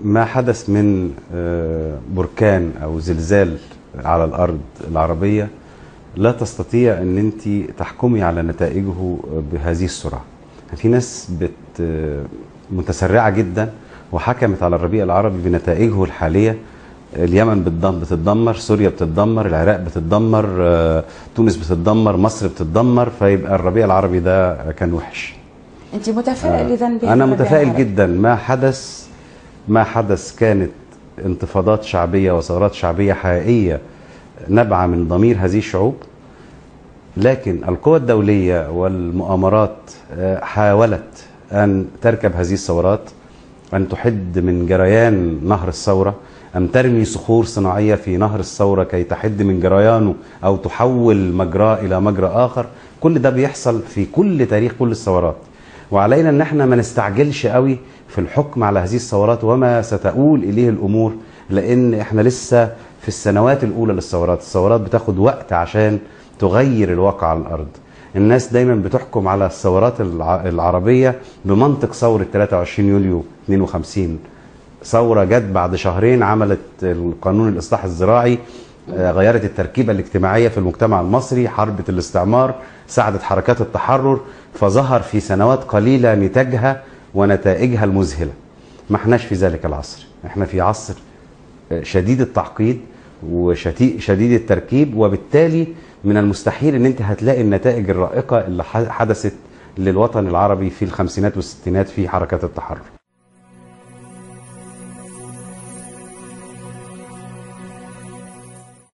ما حدث من بركان أو زلزال على الأرض العربية لا تستطيع أن أنت تحكمي على نتائجه بهذه السرعة. في ناس متسرعة جدا وحكمت على الربيع العربي بنتائجه الحالية. اليمن بتتدمر، سوريا بتتدمر، العراق بتتدمر، تونس بتتدمر، مصر بتتدمر، فيبقى الربيع العربي ده كان وحش. أنت متفائل إذا بهذا؟ أنا متفائل جدا. ما حدث كانت انتفاضات شعبية وثورات شعبية حقيقية نبع من ضمير هذه الشعوب، لكن القوى الدولية والمؤامرات حاولت أن تركب هذه الثورات، أن تحد من جريان نهر الثورة، أن ترمي صخور صناعية في نهر الثورة كي تحد من جريانه أو تحول مجراه إلى مجرى آخر. كل ده بيحصل في كل تاريخ كل الثورات، وعلينا أن احنا ما نستعجلش قوي في الحكم على هذه الثورات وما ستؤول إليه الأمور، لأن احنا لسه في السنوات الأولى للثورات. الثورات بتاخد وقت عشان تغير الواقع على الأرض. الناس دايما بتحكم على الثورات العربية بمنطق ثورة 23 يوليو 52. ثورة جت بعد شهرين، عملت القانون الإصلاح الزراعي، غيرت التركيبة الاجتماعية في المجتمع المصري، حربت الاستعمار، ساعدت حركات التحرر، فظهر في سنوات قليلة نتاجها ونتائجها المذهلة. ما احناش في ذلك العصر، احنا في عصر شديد التعقيد وشديد التركيب، وبالتالي من المستحيل ان انت هتلاقي النتائج الرائقة اللي حدثت للوطن العربي في الخمسينات والستينات في حركات التحرر.